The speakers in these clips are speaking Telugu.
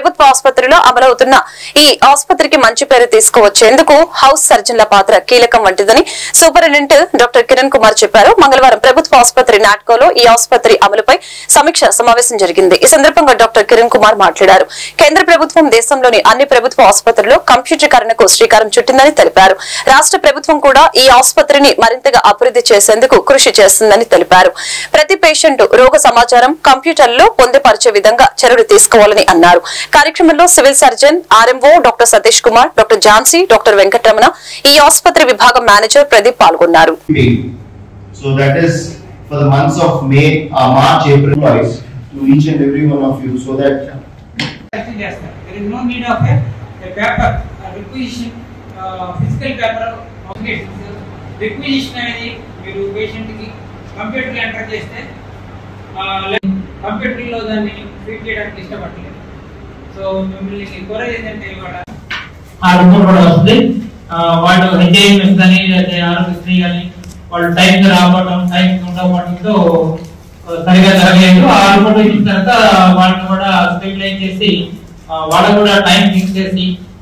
ప్రభుత్వ ఆసుపత్రిలో అమలవుతున్న ఈ ఆసుపత్రికి మంచి పేరు తీసుకువచ్చేందుకు హౌస్ సర్జన్ల పాత్ర కీలకం వంటిదని సూపరింటెండెంట్ డాక్టర్ కిరణ్ కుమార్ చెప్పారు. మంగళవారం ప్రభుత్వ ఆసుపత్రి నాట్కోలో ఈ ఆసుపత్రి అమలుపై సమీక్ష సమావేశం జరిగింది. ఈ సందర్భంగా డాక్టర్ కిరణ్ కుమార్ మాట్లాడారు. కేంద్ర ప్రభుత్వం దేశంలోని అన్ని ప్రభుత్వ ఆసుపత్రుల్లో కంప్యూటరీకరణకు శ్రీకారం చుట్టిందని తెలిపారు. రాష్ట్ర ప్రభుత్వం కూడా ఈ ఆసుపత్రిని మరింతగా అభివృద్ధి చేసేందుకు కృషి చేస్తుందని తెలిపారు. ప్రతి పేషెంట్ రోగ సమాచారం కంప్యూటర్లో పొందుపరిచే విధంగా చర్యలు తీసుకోవాలని అన్నారు. కార్యక్రమంలో civil surgeon RMO doctor Satish Kumar, doctor Jhansi, doctor Venkataramana, ఈ ఆసుపత్రి విభాగం మేనేజర్ ప్రదీప్ పాల్గొన్నారు. So that is for the months of May, March, April, to each and every one of you, so that there is no need of a paper, a requisition, physical paper. Requisition అనేది మీరు పేషెంట్ కి కంప్యూటర్ ఎంటర్ చేస్తే కంప్యూటర్ లో దాన్ని ఫీడ్ చేయడానికి ఇష్టపడలేదు. సో మిమ్మల్ని కోరేది ఏంటంటే ఇవాళ ఆ రిపోర్ట్ కూడా వస్తుంది. వాళ్ళు హెచ్ఐఎంఎస్ కానీ లేదా ఆరోగ్యశ్రీ కానీ వాళ్ళు టైం రావడం టైం ఉండకపోవడంతో సరిగా జరగలేదు. ఆ రిపోర్ట్ ఇచ్చిన తర్వాత వాళ్ళని కూడా స్టెబిలైజ్ చేసి వాళ్ళకు కూడా టైం ఫిక్స్ చేసి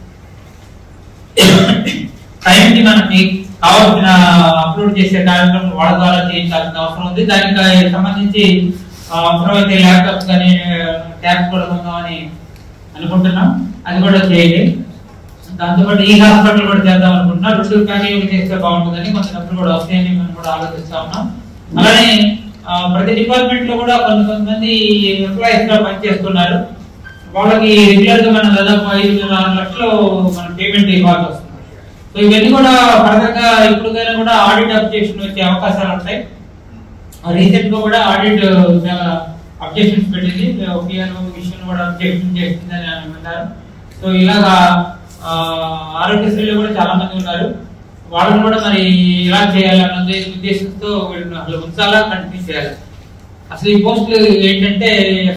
టైం కి మనకి కావాల్సిన అప్లోడ్ చేసే కార్యక్రమం వాళ్ళ ద్వారా చేయించాల్సిన అవసరం ఉంది. దానికి సంబంధించి అవసరమైతే ల్యాప్టాప్స్ కానీ ట్యాబ్స్ కూడా కొందామని అనుకుంటున్నాం. అది కూడా చేయండి. దాంతోపాటు ఈ హాస్పిటల్ కూడా చేద్దాం అనుకుంటున్నాం. రెండు ప్యాకేజీలు చేస్తే బాగుంటుందని కొంత డబ్బులు కూడా వస్తాయని మనం కూడా ఆలోచిస్తా ఉన్నాం. అలానే ప్రతి డిపార్ట్మెంట్ లో కూడా కొంతమంది ఎంప్లాయీస్ గా పనిచేస్తున్నారు. వాళ్ళకి రెగ్యులర్ గా మనం దాదాపు 5-6 లక్షలు మనం పేమెంట్ ఇవ్వాల్సి వస్తుంది. సో ఇవన్నీ కూడా పరంగా ఇప్పుడుకైనా కూడా ఆడిట్ అబ్జెక్షన్ వచ్చే అవకాశాలు ఉంటాయి. రీసెంట్ గా కూడా ఆడిట్ అబ్జెక్షన్స్ పెట్టింది. పిఆర్ఓ విషయం కూడా అబ్జెక్షన్ చేస్తుందని అన్నారు. సో ఇలాగా ఆరోగ్యశ్రీలో కూడా చాలా మంది ఉన్నారు. వాళ్ళని కూడా మరి ఎలా చేయాలి అన్నది ఉద్దేశంతో అసలు ఉంచాలా కంటిన్యూ చేయాలి. అసలు ఈ పోస్టులు ఏంటంటే